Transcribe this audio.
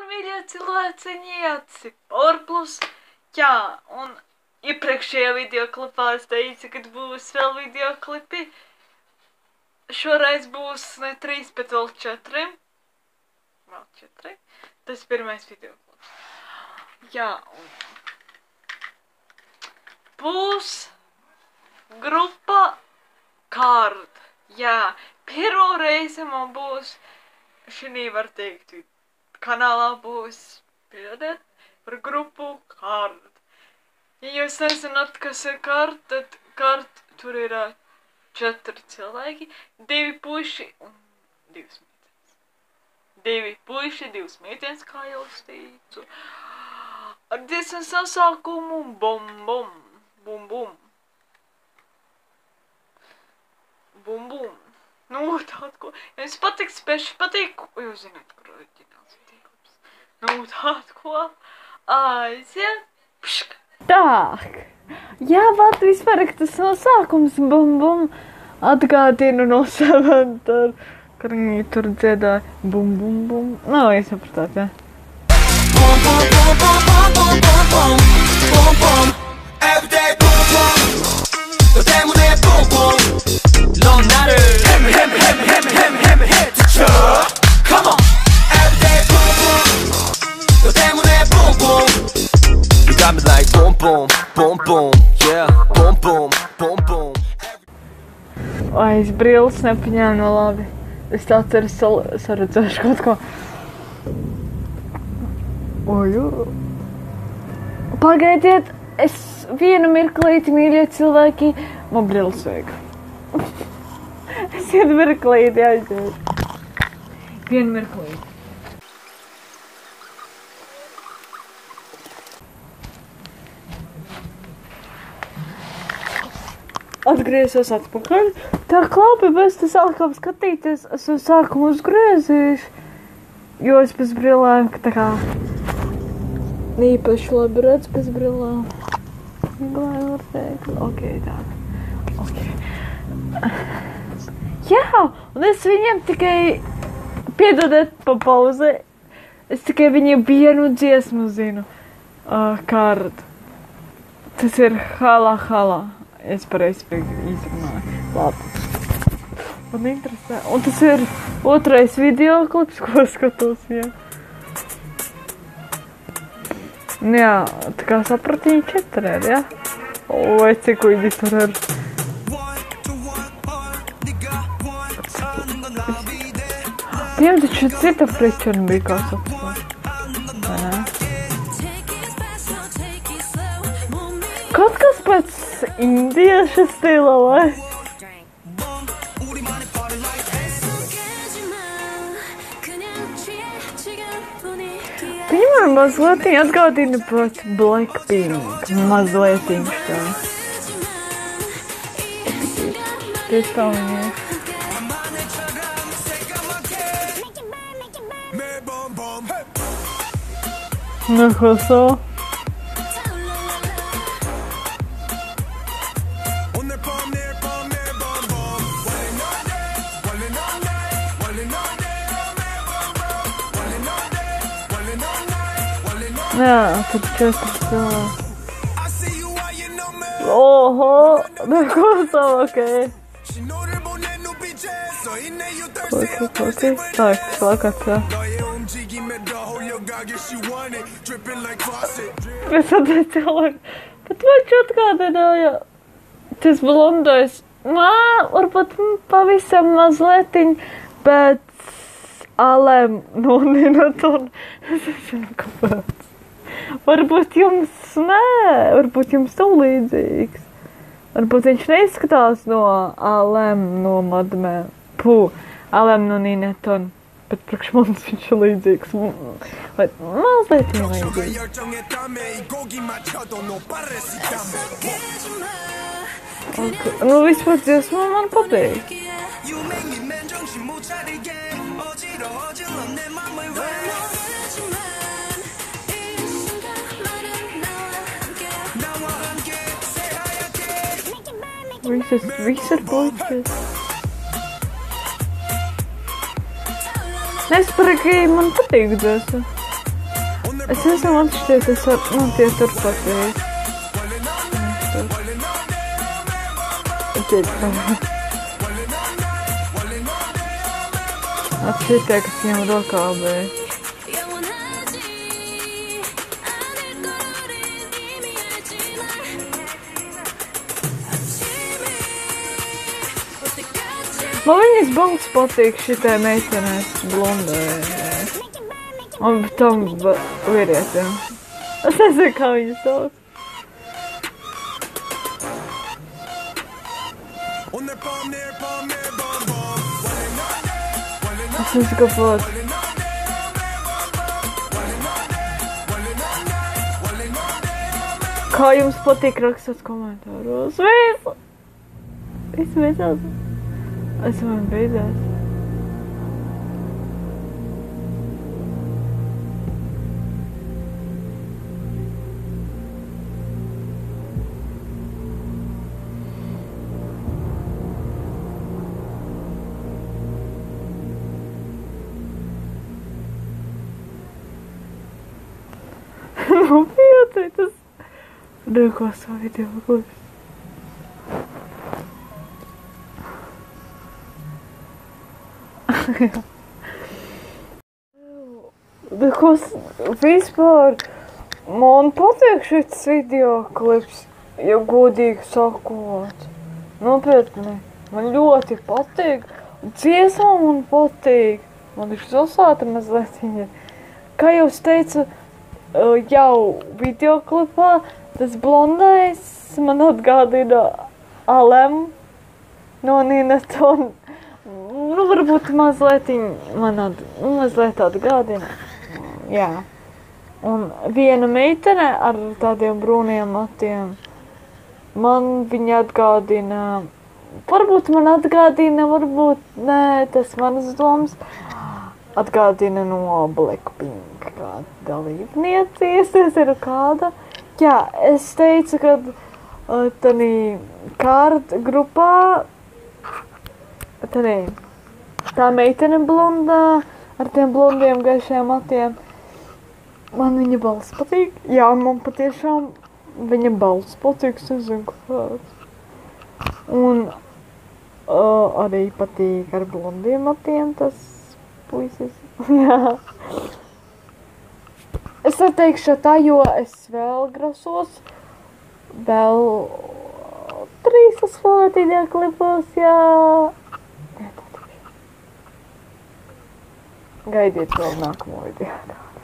mīļie cilvēciņi, aci Porplus. Jā, un iepriekšējā videoklipā es teicu, kad būs vēl videoklipi. Šoreiz būs ne 3, bet vēl 4. Vēl 4. Tas pirmais videoklips. Jā, un būs grupa Kārt. Jā, pirmo reizi man būs, šī var teikt, kanālā būs, piedodiet, par grupu Kārt. Ja jūs nezināt, kas ir Kārt, tad Kārt tur ir 4 cilvēki, 2 puiši un 2 meitenes. 2 puiši, 2 meitenes, kā jau es teicu. Ar dziesmas sasaukumu bum bum, bum bum. Bum bum. Nu, tāda ko. Ja jums patiks, spēši patīk, jūs zināt, kur oriģināls videoklips. Nu, tāda ko. Aiziet. Pšk. Так, я вот vispār, tas nosākums bum bum atgādinu no Seventar, kad viņi tur dziedāja bum bum bum. Nav iesapratāt, jā. Bum bum bum bum bum bum bum bum bum everyday bum bum 너 때문에 bum bum 넌 나를 헤매 헤쳐 Come on everyday bum bum 너 때문에 bum bum You got me like boom boom, boom boom, yeah, boom boom, boom boom. Ai, es brilles nepaņēmu no labi. Es tā ceru saredzēšu kaut ko. Oju. Pagaidiet, es vienu mirklīti, mīļie cilvēki, man brilles vajag. Es vienu mirklīti aiziet. Vienu mirklīti. Atgriezies atpakaļ. Tā labi, bez tas atkal skatīties, es jau sākumu uzgriezīšu, jo es bez brillēm, ka tā kā īpaši labi redz bez brillēm. Var teikt, ok, tā. Ok. Jā, un es viņiem tikai, piedodiet pa pauzi, es tikai viņiem vienu dziesmu zinu, Kārt. Tas ir Hala Hala. Es pareizi izrunāju. Labi. Man interesē. Un tas ir otrais videoklips, ko skatos, jā. Jā, tā kā sapratīja 4 ir, jā? Vai cik viņi tur ir? Viņam taču cita fričana bija, kā sapsot. Nē. Kaut kas pēc indieša stila, vai? Viņa man mazliet atgādina pat Blackpink. Mazlietiņš tā. Tieši tā viņa ir. Nu, ko savu? Jā, tur 4 cilvēki. Oho, neko savu, okei. Koki. Tā, tas lakats, jā. Es atveju cilvēku. Bet vai atgādināja, tas blondais, varbūt pavisam mazlietiņ, bet Alem no Ninaton. Es nezinu, kāpēc. Varbūt jums nav līdzīgs. Varbūt viņš neizskatās no Alem no Madmē. Alem no Ninaton. Bet priekš manis viņš ir līdzīgs. Vai mazliet līdzīgs. Nu, vispār dziesma man patīk. Viss ir puikas. Es parīgi man patīk dziesma. Es esmu atšķiet, man tie tur patīk. Atšķiet tie, kas viņam rokā bija. Man viņas balss patīk šitai meitenēs blondē. Un tam vīrietim. Es nezinu, kā viņas sauc. Es nezinu, kāpēc. Kā jums patīk rakstīt komentāros? Viss beidzās. Es man beidzās. Nopietni, tas... Neko savu video klipus. Kas vispār man patīk šis video klips, ja godīgi sakot. Nopietni, man ļoti patīk. Dziesma man patīk. Man ir sasāta mazliet viņa. Kā jau es teicu, jau video klipā, tas blondais man atgādina Alem no Nina Tone. Nu, varbūt mazliet mazliet atgādina. Jā. Un viena meitene ar tādiem brūniem matiem. Man viņa atgādina, varbūt man atgādina, varbūt nē, tas manas domas. Atgādina no Blackpink kāda dalībniecies, es ir kāda. Jā, es teicu, ka tādī kārt grupā, tā meitene blondā ar tiem blondiem gaišajiem matiem. Man viņa balss patīk. Jā, man patiešām viņa balss patīk, es nezinu, kāds. Un arī patīk ar blondiem matiem tas puisis. Jā. Es neteikšu tā, jo es vēl grasos. Vēl 3 uzfilmēt video klipos, jā. Gaidiet vēl nākamo video.